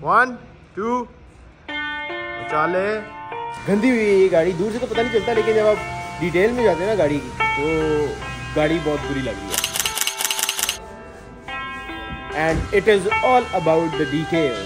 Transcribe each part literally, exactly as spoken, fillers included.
One two चाले। गंदी हुई है ये गाड़ी, दूर से तो पता नहीं चलता, लेकिन जब आप डिटेल में जाते हैं ना गाड़ी की तो गाड़ी बहुत बुरी लग रही है। And it is all about the detail.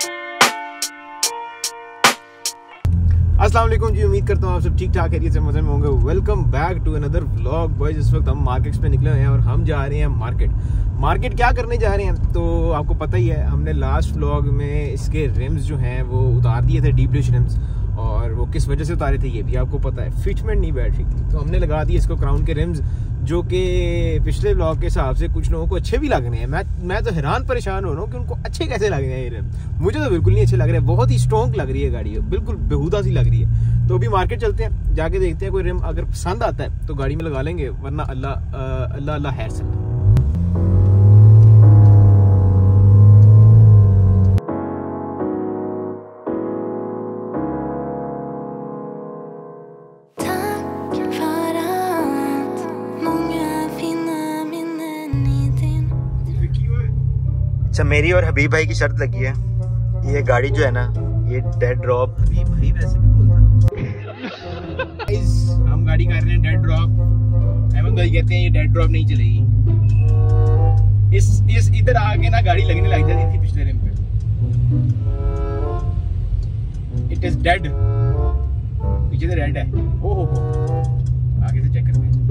अस्सलाम वालेकुम जी, उम्मीद करता हूँ आप सब ठीक ठाक है, से मजे में होंगे। Welcome back to another vlog. Boys इस वक्त हम मार्केट्स पे निकले हुए हैं और हम जा रहे हैं मार्केट। मार्केट क्या करने जा रहे हैं तो आपको पता ही है, हमने लास्ट व्लॉग में इसके रिम्स जो हैं वो उतार दिए थे, डीप डिश रिम्स, और वो किस वजह से उतारे थे ये भी आपको पता है, फिटमेंट नहीं बैठ रही थी, तो हमने लगा दिए इसको क्राउन के रिम्स, जो कि पिछले व्लॉग के हिसाब से कुछ लोगों को अच्छे भी लग रहे हैं। मैं मैं तो हैरान परेशान हो रहा हूँ कि उनको अच्छे कैसे लग रहे हैं ये रिम। मुझे तो बिल्कुल नहीं अच्छे लग रहे हैं, बहुत ही स्ट्रॉन्ग लग रही है गाड़ी, बिल्कुल बेहुदा सी लग रही है। तो अभी मार्केट चलते हैं, जाके देखते हैं कोई रिम अगर पसंद आता है तो गाड़ी में लगा लेंगे, वरना अल्लाह अल्लाह अल्लाह खैर से। अच्छा, मेरी और हबीब भाई की शर्त लगी है, ये गाड़ी जो है ना, ये डेड ड्रॉप। हबीब भाई वैसे भी बोलता है। हम गाड़ी कर रहे हैं डेड ड्रॉप। अहमद भाई कहते हैं ये डेड ड्रॉप नहीं चलेगी। इस इस इधर आके ना गाड़ी लगने लग जाती थी पिछले रिम पे। इट इज डेड, पीछे से रेड है। ओ हो हो, आगे से चेक करते हैं।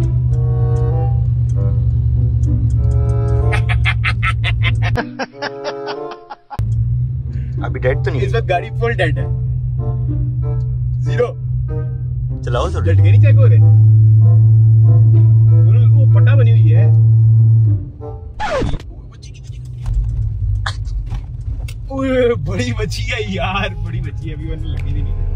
अभी डेड तो नहीं, इस वक्त गाड़ी फुल डेड है, जीरो। चलाओ सर, झटके नहीं चेक हो रहे, वो पट्टा बनी हुई है। ओए बड़ी बची है यार, बड़ी बची है, अभी वरना लगी भी नहीं।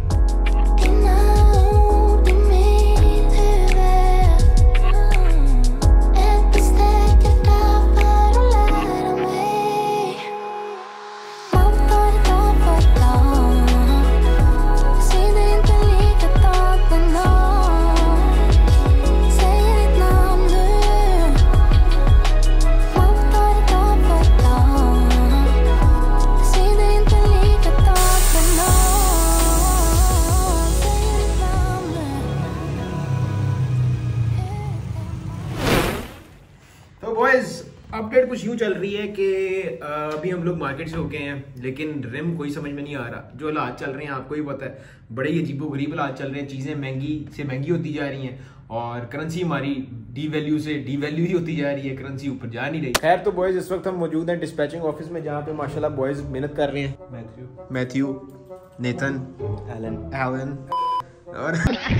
अपडेट कुछ यूँ चल रही है कि अभी हम लोग मार्केट से होके हैं, लेकिन रिम कोई समझ में नहीं आ रहा। जो हालात चल रहे हैं आपको ही पता है, बड़े ही अजीबोगरीब हालात चल रहे हैं, चीज़ें महंगी से महंगी होती जा रही हैं और करेंसी हमारी डी वैल्यू से डी वैल्यू ही होती जा रही है, करेंसी ऊपर जा नहीं रही। खैर तो बॉयज़, इस वक्त हम मौजूद हैं डिस्पैचिंग ऑफिस में, जहाँ पे माशाल्लाह बॉयज़ मेहनत कर रहे हैं। Matthew Matthew Nathan Allen Allen और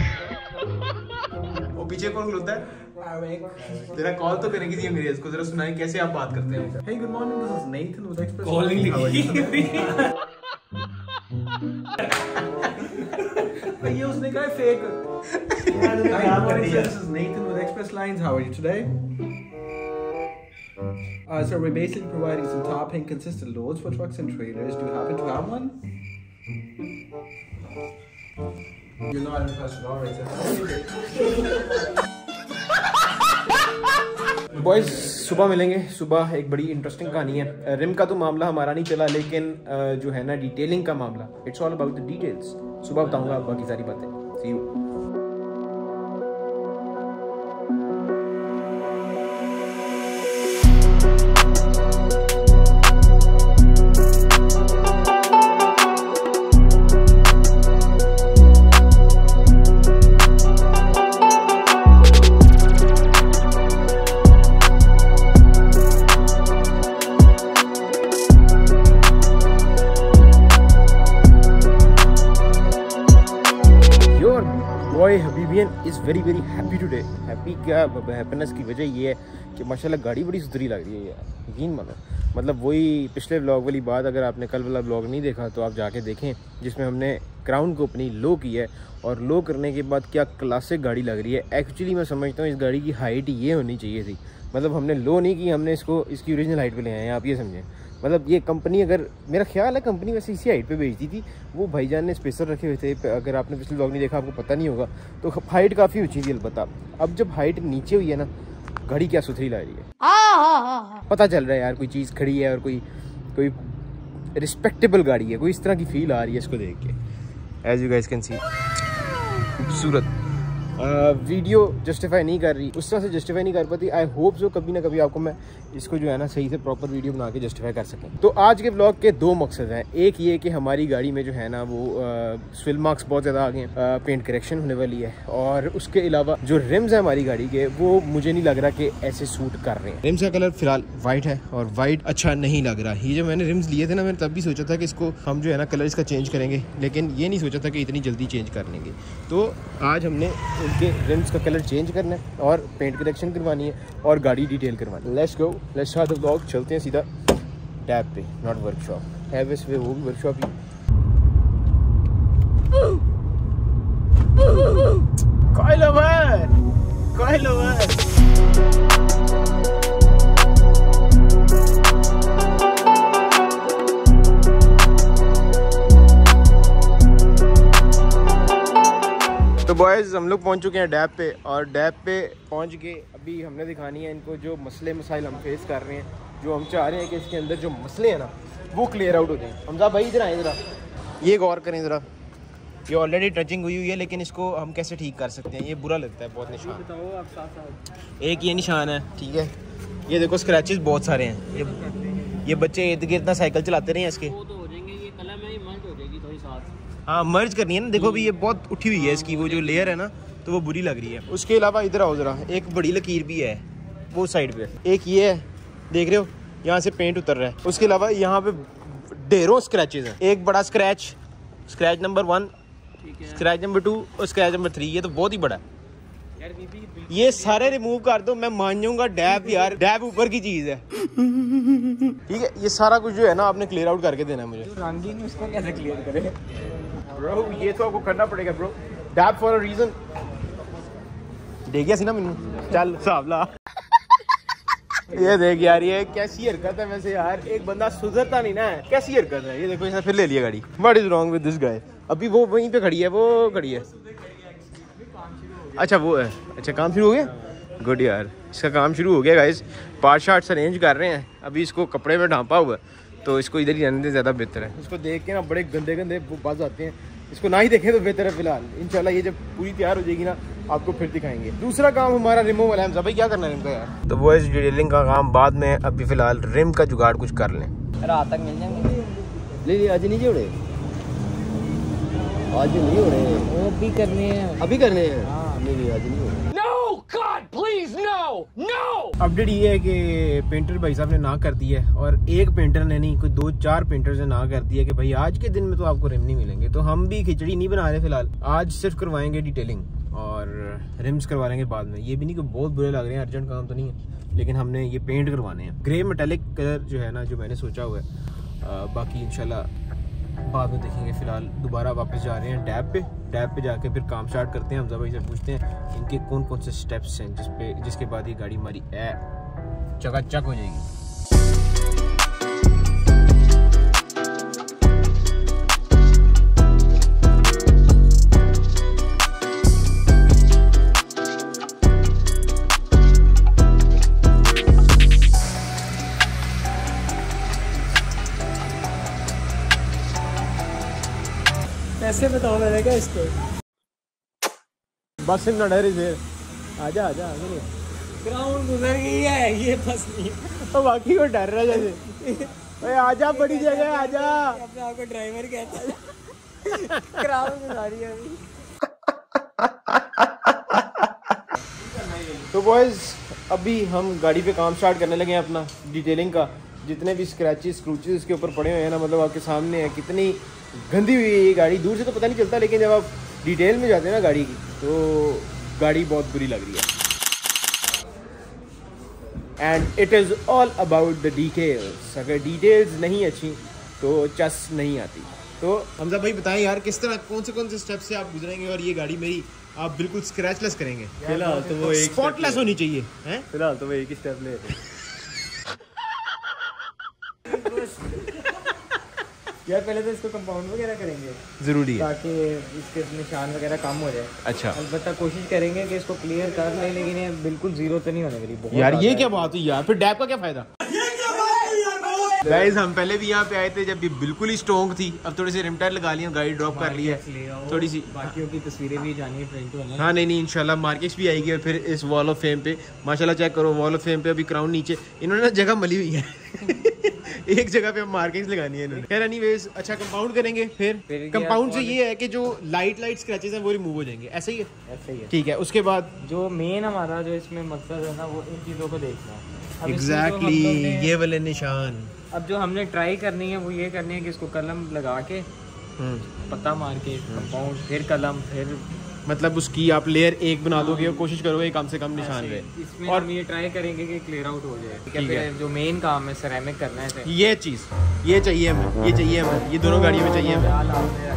वो पीछे कौन खलोता है? तेरा कॉल तो करेंगी थी अंग्रेज को, जरा सुनाएं कैसे आप बात करते हैं। Hey, good morning, this is Nathan with Express. Calling ये उसने कहा fake. This is Nathan with Express Lines. How are you today? Uh, so we're basically providing some top and consistent loads for trucks and trailers. Do you happen to have one? You're not interested, all right, sir. Boys सुबह मिलेंगे, सुबह एक बड़ी interesting कहानी है। Rim का तो मामला हमारा नहीं चला, लेकिन जो है ना डिटेलिंग का मामला, it's all about the details. सुबह बताऊंगा बाकी सारी बातें। See you. Boy Habibian is very very happy today. Happy क्या, हैप्पीनेस की वजह ये है कि माशाल्लाह गाड़ी बड़ी सुथरी लग रही है यार, यकीन मानो। मतलब वही पिछले व्लॉग वाली बात, अगर आपने कल वाला व्लॉग नहीं देखा तो आप जाके देखें, जिसमें हमने क्राउन को अपनी लो की है, और लो करने के बाद क्या क्लासिक गाड़ी लग रही है। एक्चुअली मैं समझता हूँ इस गाड़ी की हाइट ये होनी चाहिए थी, मतलब हमने लो नहीं की, हमने इसको इसकी ओरिजिनल हाइट पे ले आए हैं, आप ये समझें। मतलब ये कंपनी, अगर मेरा ख्याल है कंपनी वैसे इसी हाइट पे भेजती थी, वो भाईजान ने स्पेसर रखे हुए थे, अगर आपने पिछले व्लॉग नहीं देखा आपको पता नहीं होगा, तो हाइट काफ़ी ऊंची थी अलबत्ता। अब जब हाइट नीचे हुई है ना, घड़ी क्या सुथरी ला रही है, पता चल रहा है यार कोई चीज़ खड़ी है और कोई कोई रिस्पेक्टेबल गाड़ी है, कोई इस तरह की फील आ रही है इसको देख के। As you guys can see खूबसूरत वीडियो जस्टिफाई नहीं कर रही, उस तरह से जस्टिफाई नहीं कर पाती। आई होप सो कभी ना कभी आपको मैं इसको जो है ना सही से प्रॉपर वीडियो बना के जस्टिफाई कर सकूं। तो आज के ब्लॉग के दो मकसद हैं। एक ये कि हमारी गाड़ी में जो है ना वो स्विल मार्क्स बहुत ज़्यादा आ गए हैं, पेंट करेक्शन होने वाली है, और उसके अलावा जो रिम्स है हमारी गाड़ी के वो मुझे नहीं लग रहा कि ऐसे सूट कर रहे हैं। रिम्स का कलर फिलहाल वाइट है और वाइट अच्छा नहीं लग रहा। ये जो मैंने रिम्स लिए थे ना, मैंने तब भी सोचा था कि इसको हम जो है ना कलर इसका चेंज करेंगे, लेकिन ये नहीं सोचा था कि इतनी जल्दी चेंज कर लेंगे। तो आज हमने उनके रिम्स का कलर चेंज करना है और पेंट करेक्शन करवानी है और गाड़ी डिटेल करवानी है। Let's go, let's start the vlog. चलते हैं सीधा टैब पे, नॉट वर्कशॉप है वैसे वो भी वर्कशॉप ही। कोई लवर कोई लवर तो बॉयज़ हम लोग पहुंच चुके हैं डैब पे, और डैब पे पहुंच के अभी हमने दिखानी है इनको जो मसले मसाइल हम फेस कर रहे हैं, जो हम चाह रहे हैं कि इसके अंदर जो मसले हैं ना वो क्लियर आउट हो जाए। हमजा भाई इधर आए ज़रा, ये गौर करें ज़रा, ये ऑलरेडी टचिंग हुई हुई है, लेकिन इसको हम कैसे ठीक कर सकते हैं? ये बुरा लगता है बहुत निशान। बताओ आप साथ साथ। एक ये निशान है, ठीक है, ये देखो स्क्रैचेस बहुत सारे हैं। ये ये बच्चे इर्द गिर्द ना साइकिल चलाते रहे हैं इसके, हाँ मर्ज करनी है ना। देखो भी ये बहुत उठी हुई है इसकी वो जो लेयर है ना, तो वो बुरी लग रही है। उसके अलावा इधर आओ ज़रा, एक बड़ी लकीर भी है वो साइड पे, एक ये है देख रहे हो, यहाँ से पेंट उतर रहा है। उसके अलावा यहाँ पे ढेरों स्क्रैचेस हैं। एक बड़ा scratch, scratch number one, scratch number two और स्क्रैच नंबर थ्री, ये तो बहुत ही बड़ा है। ये सारे रिमूव कर दो, मैं मान जाऊंगा डैब यार, डैब ऊपर की चीज है। ठीक है, ये सारा कुछ जो है ना आपने क्लियर आउट करके देना है मुझे। रंगीन उसको कैसे क्लियर करे ब्रो, ये तो आपको करना पड़ेगा bro, dab for a reason. देख गया सी ना मैनू, चल सावला। ये देख यार, ये कैसी हरकत है वैसे यार, एक बंदा सुधरता नहीं ना है, कैसी हरकत है ये। देखो इसने फिर ले लिया गाड़ी। What is wrong with this guy? अभी वो वहीं पे खड़ी है, वो खड़ी है। अच्छा वो है, अच्छा काम शुरू हो गया, गुड यार, इसका काम शुरू हो गया गाइस। पार्ट शार्ट्स अरेंज कर रहे हैं, अभी इसको कपड़े में ढांपा हुआ है, तो इसको इधर ही रहने दे ज़्यादा बेहतर है। इसको देख के ना बड़े गंदे गंदे बाज आते हैं, इसको ना ही देखें तो बेहतर है फिलहाल। इंशाल्लाह ये जब पूरी तैयार हो जाएगी ना आपको फिर दिखाएंगे। दूसरा काम हमारा रिमूव वाला है। भाई क्या करना है रिम का यार? तो वो इस डिटेलिंग का काम बाद में, अभी फिलहाल रिम का जुगाड़ कुछ कर लें। रात तक मिल जाएंगे। ले ले, आज नहीं जोड़े, आज नहीं हो रहे, वो अभी करने हैं, अभी करने हैं। हाँ नहीं नहीं आज नहीं हो रहे। No God please no no। Update ये है कि पेंटर भाई साहब ने ना कर दी है, और एक पेंटर ने नहीं, कोई दो चार पेंटर्स ने ना कर दी है कि भाई आज के दिन में तो आपको रिम नहीं मिलेंगे। तो हम भी खिचड़ी नहीं बना रहे फिलहाल, आज सिर्फ करवाएंगे डिटेलिंग और रिम्स करवा लेंगे बाद में। ये भी नहीं कि बहुत बुरे लग रहे हैं, अर्जेंट काम तो नहीं है, लेकिन हमने ये पेंट करवाने हैं। ग्रे मेटालिक कलर जो है ना, जो मैंने सोचा हुआ है, बाकी इंशाल्लाह बाद में देखेंगे। फिलहाल दोबारा वापस जा रहे हैं डैब पे, डैब पे जाके फिर काम स्टार्ट करते हैं। हमजा भाई से पूछते हैं इनके कौन कौन से स्टेप्स हैं जिस पे जिसके बाद ये गाड़ी हमारी चकाचक हो जाएगी। कैसे बताओ मैंने क्या इसको? बस इन डरे से आजा आजा आगे, ग्राउंड गुजर गई है, ये बस नहीं है। तो बाकी को डर रहा है जैसे, ओए आजा बड़ी जगह आजा। अपने आप को ड्राइवर कहता है, ग्राउंड गुजर रही है अभी। तो बॉयज अभी हम गाड़ी पे काम स्टार्ट करने लगे हैं अपना डिटेलिंग का। जितने भी स्क्रैचेस स्क्रूचेस इसके ऊपर पड़े हुए हैं ना, मतलब आपके सामने है कितनी गंदी हुई है ये गाड़ी। दूर से तो पता नहीं चलता, लेकिन जब आप डिटेल में जाते हैं ना गाड़ी की, तो गाड़ी बहुत बुरी लग रही है। And it is all about the details. अगर डिटेल्स नहीं अच्छी तो चस नहीं आती। तो हमजा भाई बताएं यार, किस तरह कौन से कौन से स्टेप से आप गुजरेंगे और ये गाड़ी मेरी आप बिल्कुल स्क्रैचलेस करेंगे? फिलहाल तो वो एक स्पॉटलेस होनी चाहिए हैं। फिलहाल तो वो एक ही स्टेप ले यार, पहले तो इसको कंपाउंड वगैरह करेंगे, जरूरी है, ताकि इसके निशान वगैरह कम हो जाए। अच्छा, अलबत्ता कोशिश करेंगे कि इसको क्लियर कर लें, लेकिन ये बिल्कुल जीरो तो नहीं होने वाली। यार ये क्या बात हुई यार, फिर डैब का क्या फायदा? गाइस हम पहले भी यहाँ पे आए थे जब ये बिल्कुल ही स्ट्रॉन्ग थी, अब थोड़ी सी रिम टायर लगा लिया, गाड़ी ड्रॉप कर ली है थोड़ी सी। बाकियों की तस्वीरें भी जानी है फ्रेंड को। हाँ नहीं नहीं इंशाल्लाह मार्केट्स भी आएगी। और फिर इस वॉल ऑफ फेम पे माशाल्लाह चेक करो, वॉल ऑफ फेम पे अभी क्राउन नीचे इन्होंने ना जगह मली हुई है एक जगह पे हम मार्केट्स लगानी है इन्होंने। खैर एनीवेज अच्छा कंपाउंड करेंगे। फिर कंपाउंड से ये है कि जो लाइट लाइट स्क्रैचेस हैं वो रिमूव हो जाएंगे, ऐसा ही है? ऐसा ही है। ठीक है, उसके बाद जो मेन हमारा जो इसमें मकसद है ना वो इन चीज़ों को देखना है। एग्जैक्टली exactly, ये वाले निशान। अब जो हमने ट्राई करनी है वो ये करनी है कि इसको कलम लगा के पत्ता मार के कंपाउंड, फिर कलम, फिर मतलब उसकी आप लेयर एक बना दोगे और कोशिश करोगे कम से कम निशान रहे। इसमें और हम ये ट्राई करेंगे कि क्लियर आउट हो जाए। ठीक है, फिर जो मेन काम है सेरेमिक करना है, ये चीज़ ये चाहिए हमें, ये चाहिए हमें, ये दोनों गाड़ियों में चाहिए हमें।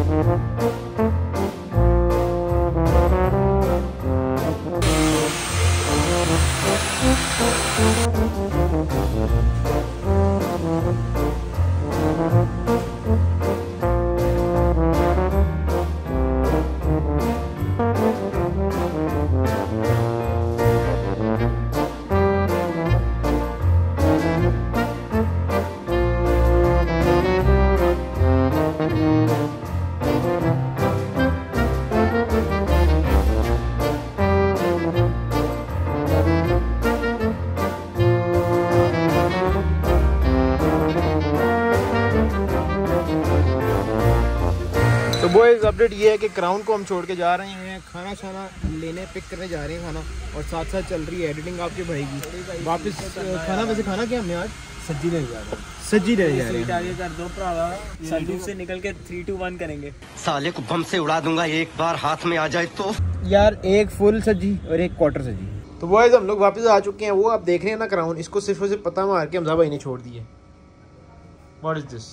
तो बॉयज अपडेट ये है कि क्राउन को हम छोड़ के जा रहे हैं, खाना शाना लेने पिक करने जा रहे हैं खाना, और साथ साथ चल रही है एडिटिंग आपके भाई की। वापस खाना वैसे खाना क्या हमने आज सज्जी लेने जा रहे हैं, सज्जी लेने जा रहे हैं। आगे कर दो भरावा, संदूक से निकल के थ्री टू वन करेंगे। साले को बम से उड़ा दूंगा एक बार हाथ में आ जाए तो। यार एक फुल सज्जी और एक क्वार्टर सज्जी। तो बॉयज हम लोग वापस आ चुके हैं। वो आप देख रहे हैं ना क्राउन, इसको सिर्फ और सिर्फ पता मार के हमजा भाई ने छोड़ दिए। What is this?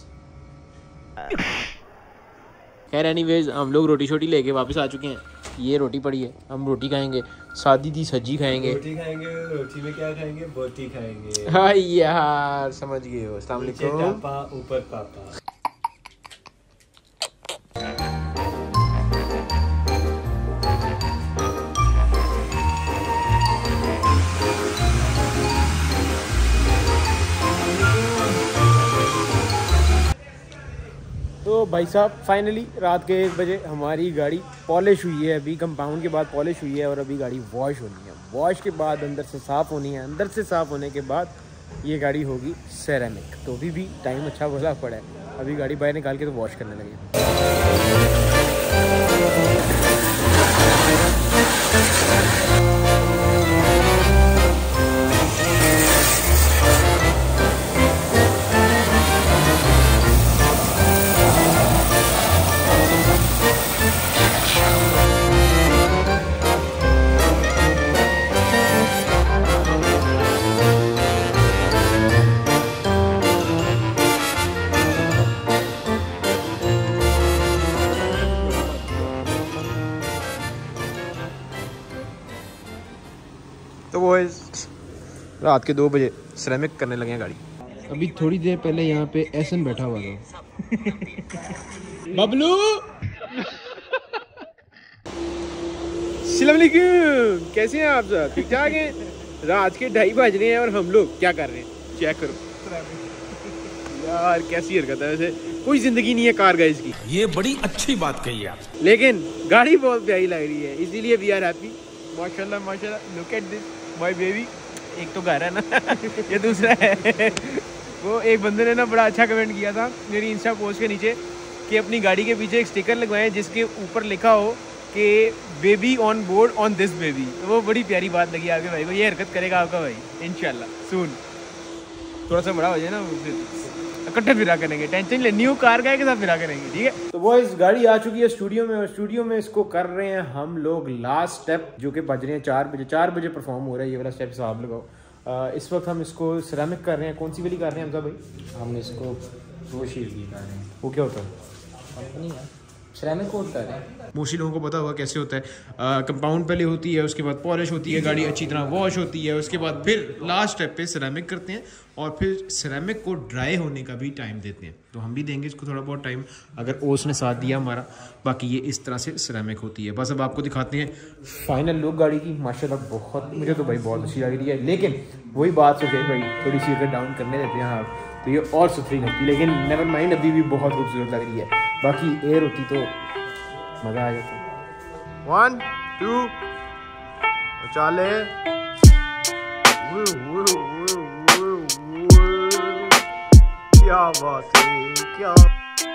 खैर एनीवेज हम लोग रोटी शोटी लेके वापस आ चुके हैं। ये रोटी पड़ी है, हम रोटी खाएंगे, सादी दी सज्जी खाएंगे। रोटी खाएंगे, रोटी में क्या खाएंगे? बोटी खाएंगे। हाँ यार समझ गए हो। अस्सलाम वालेकुम। पापा ऊपर पापा। तो भाई साहब फाइनली रात के एक बजे हमारी गाड़ी पॉलिश हुई है। अभी कंपाउंड के बाद पॉलिश हुई है और अभी गाड़ी वॉश होनी है। वॉश के बाद अंदर से साफ़ होनी है, अंदर से साफ़ होने के बाद ये गाड़ी होगी सेरेमिक। तो अभी भी टाइम अच्छा भला पड़ा है, अभी गाड़ी बाहर निकाल के तो वॉश करने लगे। तो वो रात के दो बजे सिरेमिक करने लगे हैं गाड़ी। अभी थोड़ी देर पहले यहाँ पे एसन बैठा हुआ था। बबलू अस्सलामुअलैकुम, कैसे हैं आप सब? ठीक ठाक हैं? रात के ढाई बज रहे हैं और हम लोग क्या कर रहे हैं चेक करो यार। कैसी हरकत है वैसे, कोई जिंदगी नहीं है कार गाइस की। ये बड़ी अच्छी बात कही आप, लेकिन गाड़ी बहुत प्यारी लग रही है, इसीलिए वी आर हैप्पी। माशाल्लाह माशाल्लाह, look at this my baby. एक तो घर है ना ये दूसरा है। वो एक बंदे ने ना बड़ा अच्छा कमेंट किया था मेरी इंस्टा पोस्ट के नीचे कि अपनी गाड़ी के पीछे एक स्टिकर लगवाएं जिसके ऊपर लिखा हो कि baby on board on this baby. तो वो बड़ी प्यारी बात लगी आपके भाई को। ये हरकत करेगा आपका भाई इंशाल्लाह सून। थोड़ा सा बड़ा हो जाए ना इकट्ठे फिरा करेंगे, टेंशन ले, न्यू कार का के साथ फिरा करेंगे, ठीक है। तो वो इस गाड़ी आ चुकी है स्टूडियो में, और स्टूडियो में इसको कर रहे हैं हम लोग लास्ट स्टेप, जो कि बज रहे हैं चार बजे। चार बजे परफॉर्म हो रहा है ये वाला स्टेप, साहब लगाओ। इस वक्त हम इसको सिरेमिक कर रहे हैं। कौन सी वाली कर रहे हैं हमजा भाई? हम इसको वो शीट की कर रहे हैं। वो क्या होता है? कंपनी है सिरेमिक कोट कर रहे हैं। मोस्टली लोगों को पता होगा कैसे होता है। कंपाउंड पहले होती है, उसके बाद पॉलिश होती है, गाड़ी अच्छी तरह वॉश होती है, उसके बाद फिर लास्ट स्टेप पे सिरेमिक करते हैं, और फिर सिरेमिक को ड्राई होने का भी टाइम देते हैं। तो हम भी देंगे इसको थोड़ा बहुत टाइम, अगर ओस ने साथ दिया हमारा। बाकी ये इस तरह से सिरेमिक होती है। बस अब आपको दिखाते हैं फाइनल लुक गाड़ी की। माशाल्लाह बहुत, मुझे तो भाई बहुत अच्छी लग रही है। लेकिन वही बात सोचे भाई, थोड़ी सी अगर डाउन करने देते हैं आप तो ये और सुथरी लगती, लेकिन नेवर माइंड अभी भी बहुत खूबसूरत लग रही है। बाकी एयर होती तो मज़ा आ जाता। वन टू चाले, क्या बात है, क्या